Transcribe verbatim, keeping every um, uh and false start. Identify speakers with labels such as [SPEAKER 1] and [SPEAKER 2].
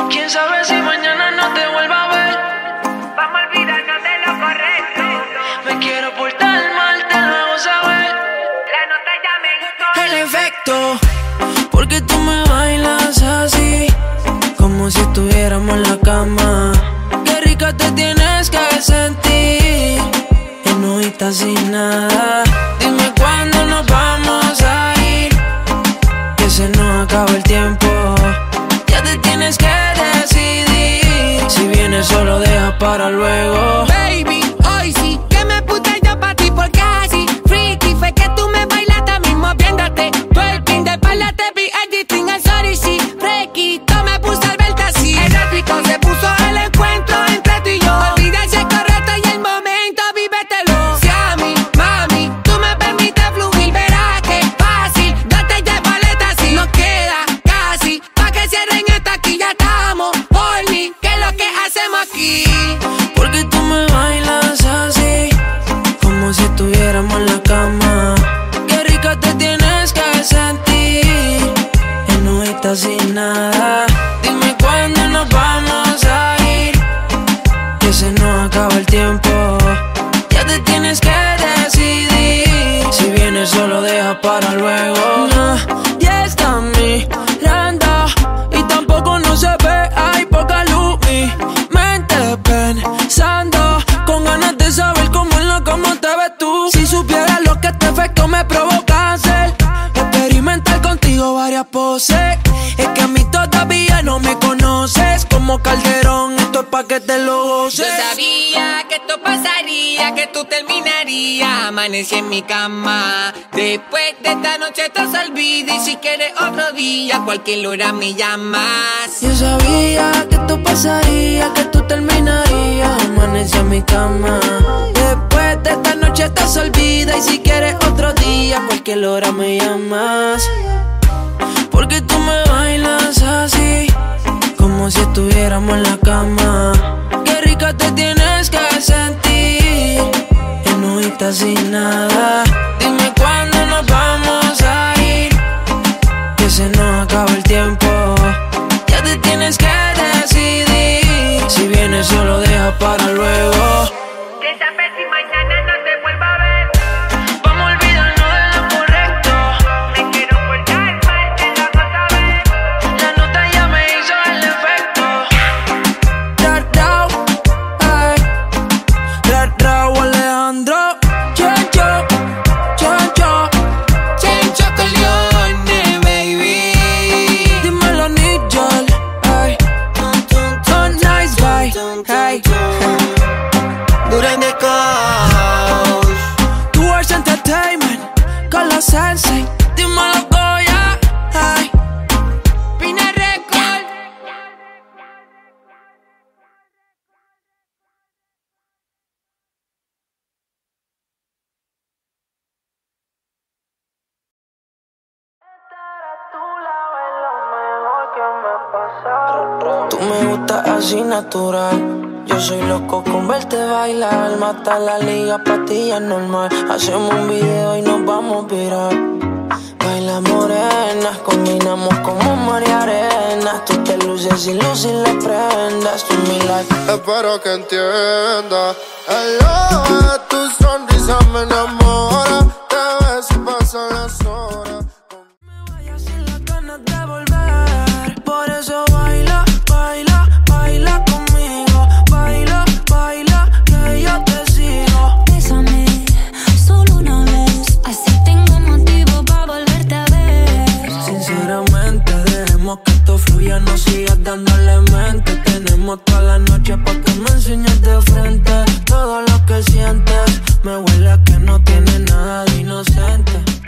[SPEAKER 1] Quién sabe si mañana no te vuelva a ver.
[SPEAKER 2] Vamos a olvidarnos de lo correcto.
[SPEAKER 1] Me quiero portar mal, te lo hago saber.
[SPEAKER 2] La nota ya me gustó.
[SPEAKER 1] El efecto, porque tú me bailas así, como si estuviéramos en la cama. Qué rica te tienes que sentir, enojita sin nada. Dime cuándo nos vamos a ir, que se nos acaba el tiempo. Ya te tienes que decidir, si vienes solo deja para luego.
[SPEAKER 3] Baby, hoy sí que me puse yo pa' ti porque así freaky fue que tú me bailaste mismo viéndote. Twerking de espalda te vi editing al sorry sí. Fresquito me puse al verte así. Erótico se puso el encuentro entre tú y yo. Olvida si es correcto y el momento vívetelo. Si a mí, mami, tú me permites fluir, verás que fácil. Date ya paleta si nos queda casi. Pa' que cierren esta aquí ya estamos. Horny, ¿qué es lo que hacemos aquí?
[SPEAKER 1] Porque tú me bailas así, como si estuviéramos en la cama. Qué rica te tienes que sentir, enojita sin nada. Dime cuándo nos vamos a ir, que se nos acaba el tiempo. Ya te tienes que decidir, si vienes solo deja para luego. Ya está mirando y tampoco no se ve, hay poca luz. Mi mente pensando, con ganas de saber cómo en la cama te ves tú. Si supieras lo que este efecto me provoca hacer, experimentar contigo varias poses. Es que a mí todavía no me conoces, como Calderón, esto es pa' que te lo goces.
[SPEAKER 3] Yo sabía que esto pasaría, que tú terminarías. Amanecí en mi cama. Después de esta noche estás olvida. Y si quieres otro día, cualquier hora me llamas.
[SPEAKER 1] Yo sabía que esto pasaría, que tú terminarías. Amanecí en mi cama. Después de esta noche estás olvida. Y si quieres otro día, cualquier hora me llamas. Porque tú me bailas así, como si estuviéramos en la cama. Qué rica te tienes que sentir, enojita sin nada. Dime cuándo nos vamos a ir, que se nos acaba el tiempo. Ya te tienes que decidir, si vienes solo deja para luego.
[SPEAKER 2] ¿Quién sabe si mañana no te vuelva a ver?
[SPEAKER 1] Vamos a olvidarnos de lo correcto.
[SPEAKER 2] Me quiero portar mal, te lo hago saber.
[SPEAKER 1] La nota ya me hizo el efecto. Ra, ra, ay. Ra, ra, Alejandro. Chencho, chencho.
[SPEAKER 3] Chencho Corleone, baby.
[SPEAKER 1] Dímelo, Nigel, ay. So nice, bye, hey.
[SPEAKER 3] Duran de Coast.
[SPEAKER 1] Tours Entertainment, con los Sensei. Dímelo, Goya, ay.
[SPEAKER 3] Pina Record.
[SPEAKER 1] Tú me gustas así natural. Yo soy loco con verte bailar. Mata la liga, pastillas normal. Hacemos un video y nos vamos a virar. Baila morenas, combinamos como mar y arena. Tú te luces y luces las prendas. Tú mi life.
[SPEAKER 4] Espero que entiendas. El ojo de tu sonrisa me enamora. Te ves y pasan las horas.
[SPEAKER 1] Me vaya sin las ganas de volver. Por eso baila, baila, baila conmigo. Baila, baila, que yo te sigo.
[SPEAKER 5] Bésame solo una vez, así tengo motivo para volverte a ver.
[SPEAKER 1] Sinceramente, dejemos que esto fluya, no sigas dándole mente. Tenemos toda la noche pa' que me enseñes de frente. Todo lo que sientes me huele a que no tiene nada de inocente.